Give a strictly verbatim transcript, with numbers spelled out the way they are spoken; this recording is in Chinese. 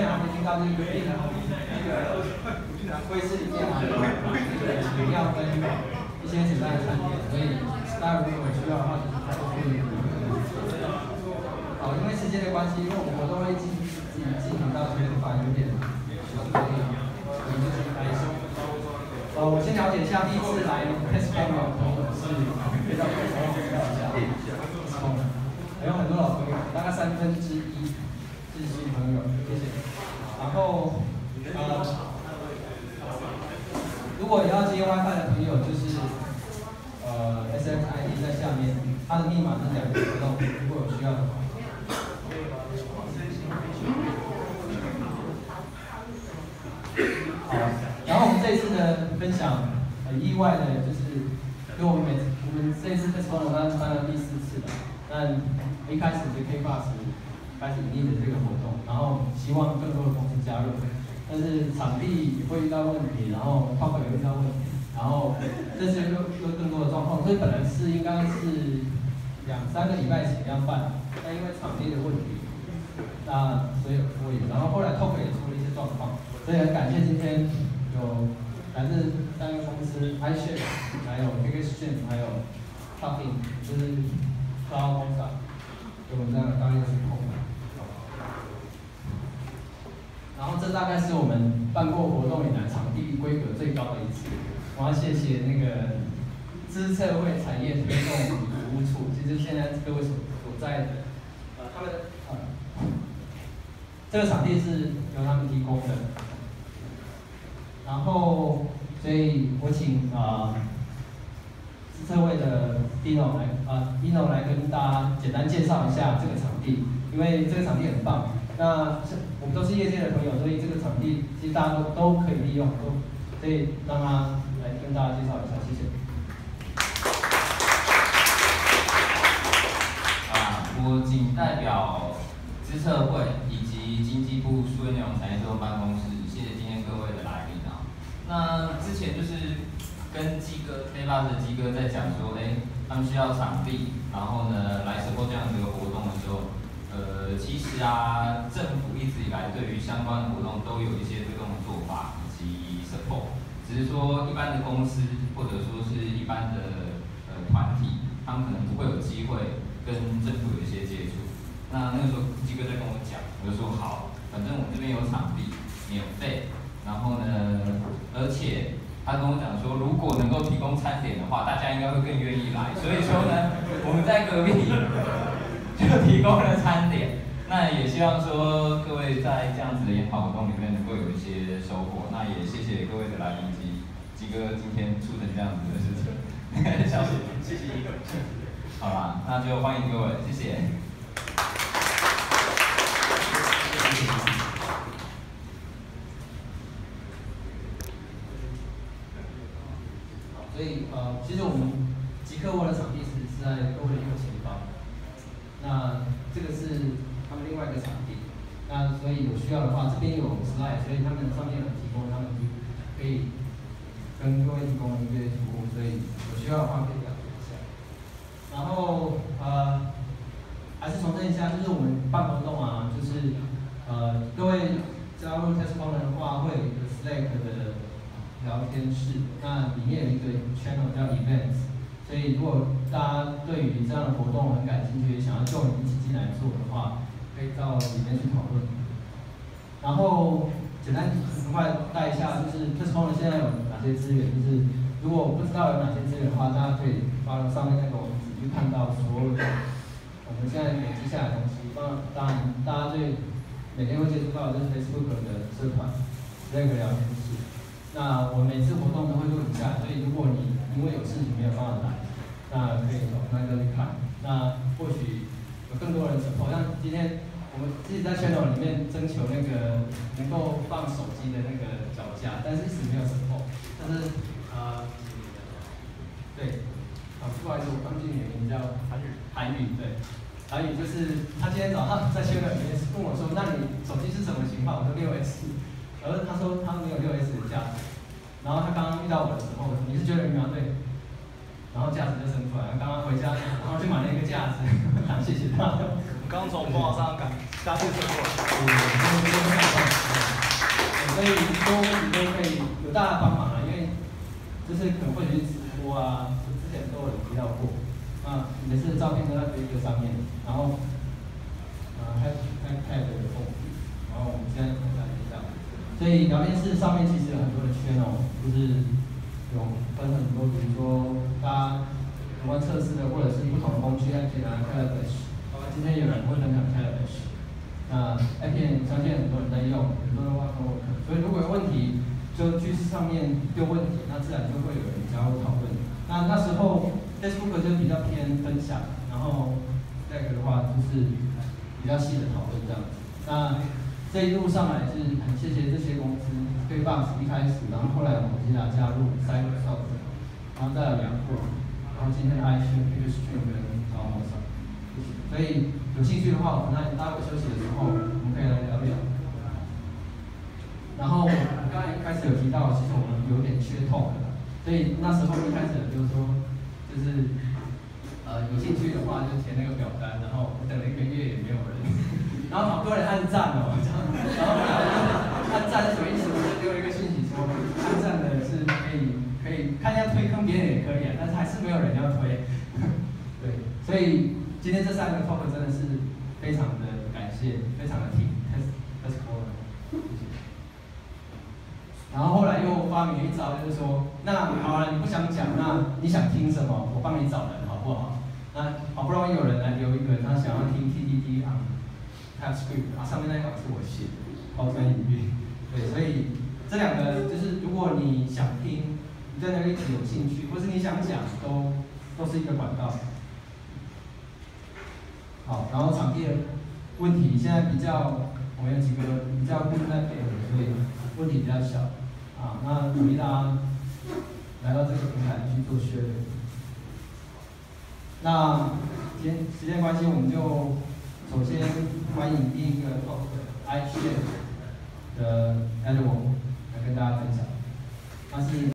面还没听到就是规定的那个会议里面啊，这个饮料跟一些简单的餐点，所以大家如果有需要的话，还是可以。好，因为时间的关系，因为我们活动会进进进行到九点半，有点所以我们就先开始。呃，我先了解一下第一次来 TestCon 的朋友是可以到可以稍微介绍一下。还有很多老朋友，大概三分之一是新朋友，谢谢。然后呃，如果要接 WiFi 的朋友，就是呃 S X I D 在下面，它的密码是两个活动，如果有需要的话。好，然后我们这一次的分享很意外的，就是因为我们每我们这一次 TestCon 办办了第四次了。那一开始就 K box 开始营运的这个活动，然后希望更多的公司加入，但是场地也会遇到问题，然后 Talk 也会遇到问题，然后这次又又更多的状况，所以本来是应该是两三个礼拜前要办，但因为场地的问题，那所以有拖延，然后后来 Talk 也出了一些状况，所以很感谢今天有来自三个公司 iShare， 还有 K K Stream， 还有 Talking， 就是高工厂，给我们这样的大力水控。然后这大概是我们办过活动以来场地规格最高的一次。我要谢谢那个资策会产业推动服务处，其实现在各位所所在的，呃，他们呃，这个场地是由他们提供的。然后，所以我请啊。呃资策会的 Dino 来啊 ，Dino 来跟大家简单介绍一下这个场地，因为这个场地很棒。那我们都是业界的朋友，所以这个场地其实大家都都可以利用，都所以让他来跟大家介绍一下，谢谢。 啊，我仅代表资策会以及经济部数位内容产业推动办公室，谢谢今天各位的来临啊。那之前就是。跟鸡哥 K box 的鸡哥在讲说，哎、欸，他们需要场地，然后呢来 support 这样的一个活动的时候，呃，其实啊，政府一直以来对于相关活动都有一些推动的做法以及 support， 只是说一般的公司或者说是一般的呃团体，他们可能不会有机会跟政府有一些接触。那那个时候鸡哥在跟我讲，我就说好，反正我们这边有场地，免费，然后呢，而且。他跟我讲说，如果能够提供餐点的话，大家应该会更愿意来。所以说呢，我们在隔壁就提供了餐点。那也希望说各位在这样子的研讨活动里面能够有一些收获。那也谢谢各位的来临及鸡哥今天促成这样子的事情。谢谢，谢谢一个。好啦，那就欢迎各位，谢谢。 所以呃，其实我们极客窝的场地是是在各位的右前方，那这个是他们另外一个场地，那所以有需要的话，这边有 slide， 所以他们上面有提供，他们可以跟各位提供一些服务，所以有需要的话可以了解一下。然后呃，还是重申一下，就是我们办活动啊，就是呃各位加入 TestCon 的话，会有一个 Slack 的。聊天室，那里面有一个 channel 叫 Events， 所以如果大家对于这样的活动很感兴趣，想要就你一起进来做的话，可以到里面去讨论。然后简单很快带一下，就是 TestCon 现在有哪些资源，就是如果不知道有哪些资源的话，大家可以发上面那个网址去看到所有的我们现在累积下来的东西。当然，大家最每天会接触到的就是 Facebook 的社团那个聊天室。那我每次活动都会录一下，所以如果你因为有事情没有办法来，那可以找那个去看。那或许有更多人 support， 像今天我们自己在 channel 里面征求那个能够放手机的那个脚架，但是一直没有 support。但是呃，对，啊不好意思，我刚记你的名叫韩宇，韩宇对，韩宇就是他今天早上在 channel 里面问我说，那你手机是什么型号？我说六 S。而他说他没有六 S 的架子，然后他刚刚遇到我的时候，我说你是觉得疫苗对，然后架子就生出来了。刚刚回家，然后就买了一个架子，谢谢他。 刚从官网上赶加去生过。 嗯， 所以多问题都可以有大家帮忙啊，因为就是可能会去直播啊，之前都有提到过。啊，你的是照片都在推特上面，然后啊 hashtag 的封底，然后我们现在看一下。所以聊天室上面其实有很多的圈哦，就是有分很多，比如说大家有关测试的，或者是不同的工具 ，I P 啊 Calabash， 包括今天有人会分享 Calabash， 那 I P 相信很多人在用，很多人挖空 work， 所以如果有问题，就去上面丢问题，那自然就会有人加入讨论。那那时候 Facebook 就比较偏分享，然后 Slack 的话就是比较细的讨论这样子。那这一路上来是很谢谢这些公司，对 Box 一开始，然后后来我们接下来加入 Cybersoft， 然后再有杨过，然后今天的 iStream、PageStream 跟招猫上。所以有兴趣的话，我们在待会休息的时候，我们可以来聊聊。然后我刚才一开始有提到，其实我们有点缺痛的，所以那时候一开始就是说，就是呃有兴趣的话就填那个表单，然后等了一个月也没有人。然后好多人按赞哦，这样，然后按赞是什么意思？我就丢了一个讯息说，按赞的是可以可以看一下推坑别人也可以啊，但是还是没有人要推。对，所以今天这三个 talk 真的是非常的感谢，非常的挺 ，let's let's go 了，谢谢。然后后来又发明了一招，就是说，那好了，你不想讲，那你想听什么？我帮你找人，好不好？那好不容易有人来留一个，他想要听 T T D 啊。TypeScript 啊，上面那一行是我写的，抛砖引玉。对，所以这两个就是，如果你想听，你对那个议题有兴趣，或是你想讲，都都是一个管道。好，然后场地的问题现在比较，我们有几个比较固定在配合，所以问题比较小。啊，那鼓励大家来到这个平台去做学习。那今天时间关系，我们就。首先欢迎第一个 talk iShare